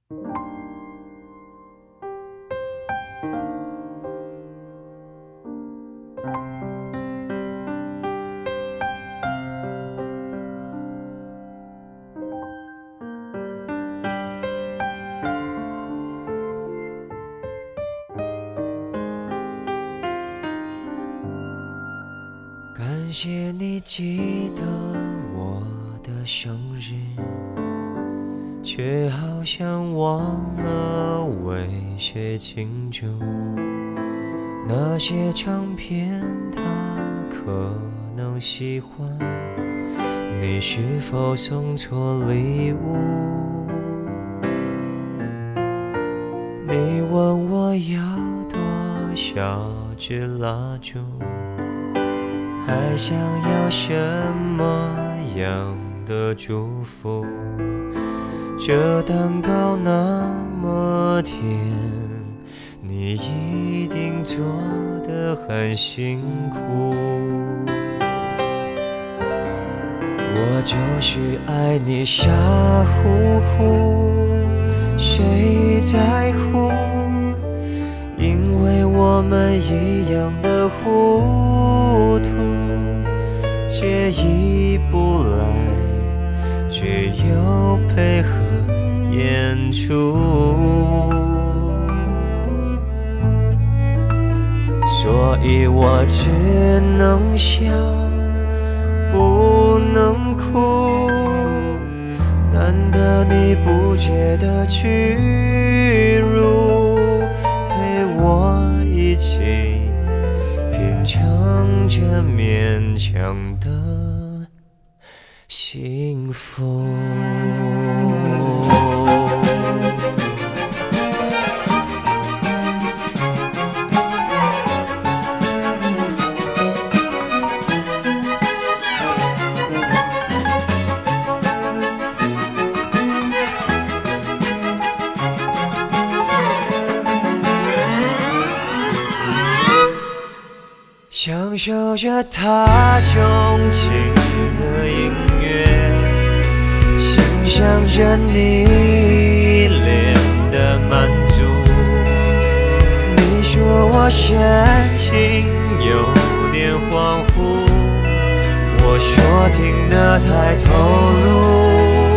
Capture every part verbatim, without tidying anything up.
感谢你记得我的生日，却好像忘了为谁庆祝。那些唱片它可能喜欢，你是否送错礼物？你问我要多少支蜡烛，还想要什么样的祝福？这蛋糕那么甜，你一定做得很辛苦。我就是爱你傻乎乎，谁在乎？因为我们一样的糊涂，介意不来，只有配合演出。所以我只能笑，不能哭。难得你不觉得屈辱，陪我一起品尝着勉强的幸福。享受着他钟情的音乐，欣赏着你脸的满足。你说我煽情有点恍惚，我说听得太投入。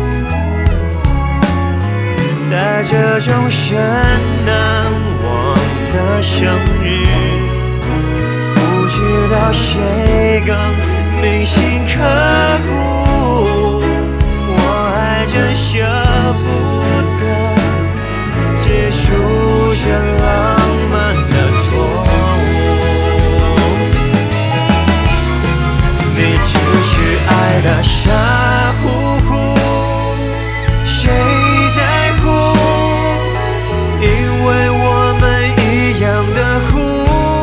在这种深难忘的生日，不知道谁更铭心刻骨，我还真舍不得结束这浪漫的错误。你只是爱得傻乎乎，谁在乎？因为我们一样的糊。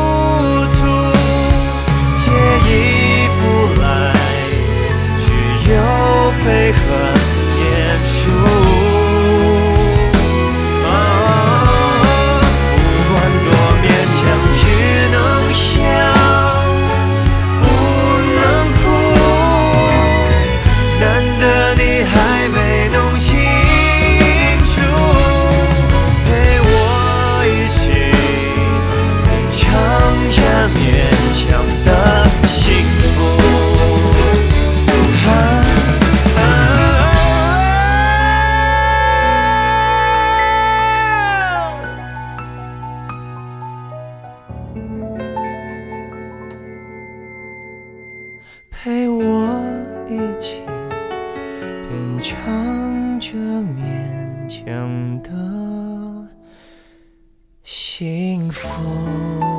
配合演出，哦，不管多勉强，只能笑，不能哭。难得你还没弄清楚，陪我一起品尝着勉强的幸福。陪我一起品尝着勉强的幸福。